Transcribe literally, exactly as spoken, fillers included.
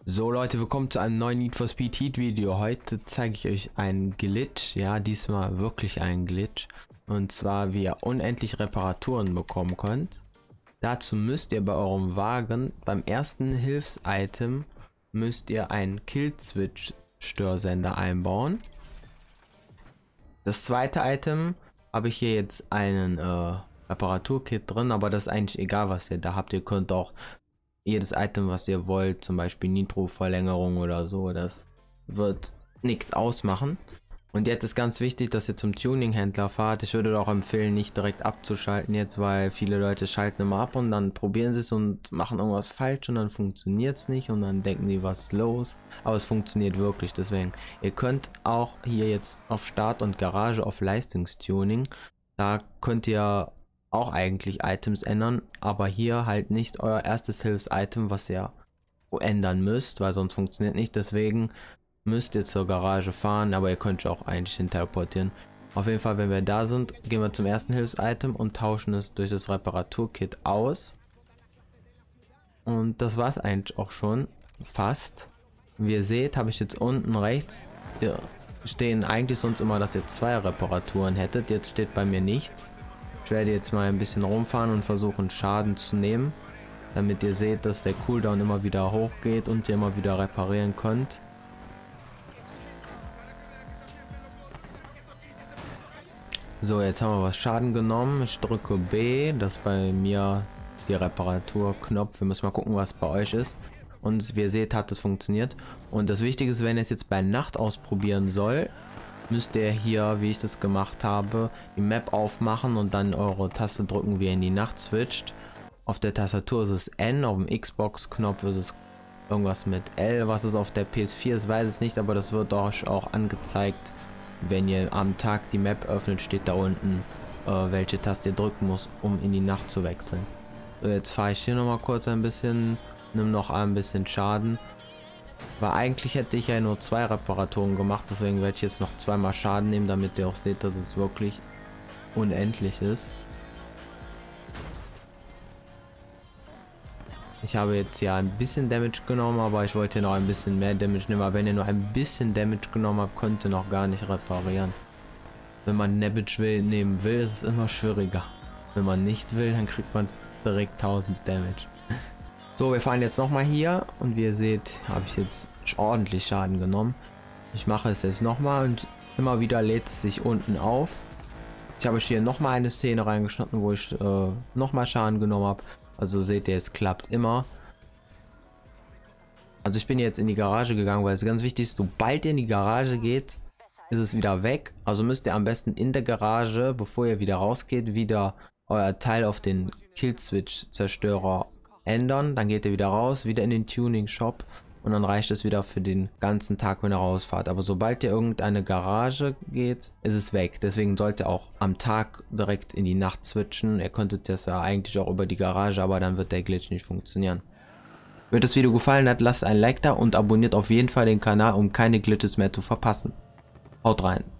So Leute, willkommen zu einem neuen Need for Speed Heat Video. Heute zeige ich euch einen Glitch, ja diesmal wirklich einen Glitch. Und zwar wie ihr unendlich Reparaturen bekommen könnt. Dazu müsst ihr bei eurem Wagen beim ersten Hilfs-Item müsst ihr einen Kill-Switch-Störsender einbauen. Das zweite Item habe ich hier jetzt einen äh, Reparaturkit drin, aber das ist eigentlich egal, was ihr da habt. Ihr könnt auch jedes Item, was ihr wollt, zum Beispiel Nitro-Verlängerung oder so, das wird nichts ausmachen. Und jetzt ist ganz wichtig, dass ihr zum Tuning-Händler fahrt. Ich würde auch empfehlen, nicht direkt abzuschalten jetzt, weil viele Leute schalten immer ab und dann probieren sie es und machen irgendwas falsch und dann funktioniert es nicht und dann denken die, was ist los. Aber es funktioniert wirklich, deswegen. Ihr könnt auch hier jetzt auf Start und Garage auf Leistungstuning, da könnt ihr auch eigentlich Items ändern, aber hier halt nicht euer erstes Hilfs-Item, was ihr ändern müsst, weil sonst funktioniert nicht. Deswegen müsst ihr zur Garage fahren, aber ihr könnt auch eigentlich hin teleportieren. Auf jeden Fall, wenn wir da sind, gehen wir zum ersten Hilfs-Item und tauschen es durch das Reparaturkit aus. Und das war es eigentlich auch schon fast. Wie ihr seht, habe ich jetzt unten rechts, hier stehen eigentlich sonst immer, dass ihr zwei Reparaturen hättet. Jetzt steht bei mir nichts. Ich werde jetzt mal ein bisschen rumfahren und versuchen Schaden zu nehmen, damit ihr seht, dass der Cooldown immer wieder hochgeht und ihr immer wieder reparieren könnt. So, jetzt haben wir was Schaden genommen. Ich drücke B, das ist bei mir die Reparaturknopf. Wir müssen mal gucken, was bei euch ist. Und wie ihr seht, hat es funktioniert. Und das Wichtige ist, wenn ihr es jetzt bei Nacht ausprobieren soll, müsst ihr hier, wie ich das gemacht habe, die Map aufmachen und dann eure Taste drücken, wie ihr in die Nacht switcht. Auf der Tastatur ist es N, auf dem Xbox-Knopf ist es irgendwas mit L. Was es auf der P S vier ist, weiß ich nicht, aber das wird euch auch angezeigt, wenn ihr am Tag die Map öffnet, steht da unten, äh, welche Taste ihr drücken muss, um in die Nacht zu wechseln. So, jetzt fahre ich hier nochmal kurz ein bisschen, nimm noch ein bisschen Schaden. Weil eigentlich hätte ich ja nur zwei Reparaturen gemacht, deswegen werde ich jetzt noch zweimal Schaden nehmen, damit ihr auch seht, dass es wirklich unendlich ist. Ich habe jetzt ja ein bisschen Damage genommen, aber ich wollte noch ein bisschen mehr Damage nehmen. Aber wenn ihr nur ein bisschen Damage genommen habt, könnt ihr noch gar nicht reparieren. Wenn man Damage will, nehmen will, ist es immer schwieriger. Wenn man nicht will, dann kriegt man direkt tausend Damage. So, wir fahren jetzt nochmal hier und wie ihr seht, habe ich jetzt ordentlich Schaden genommen. Ich mache es jetzt nochmal und immer wieder lädt es sich unten auf. Ich habe hier nochmal eine Szene reingeschnitten, wo ich äh, nochmal Schaden genommen habe. Also seht ihr, es klappt immer. Also ich bin jetzt in die Garage gegangen, weil es ganz wichtig ist, sobald ihr in die Garage geht, ist es wieder weg. Also müsst ihr am besten in der Garage, bevor ihr wieder rausgeht, wieder euer Teil auf den Kill-Switch-Zerstörer ändern, dann geht ihr wieder raus, wieder in den Tuning Shop und dann reicht es wieder für den ganzen Tag, wenn ihr rausfahrt. Aber sobald ihr irgendeine Garage geht, ist es weg. Deswegen sollt ihr auch am Tag direkt in die Nacht switchen. Ihr könntet das ja eigentlich auch über die Garage, aber dann wird der Glitch nicht funktionieren. Wenn euch das Video gefallen hat, lasst ein Like da und abonniert auf jeden Fall den Kanal, um keine Glitches mehr zu verpassen. Haut rein!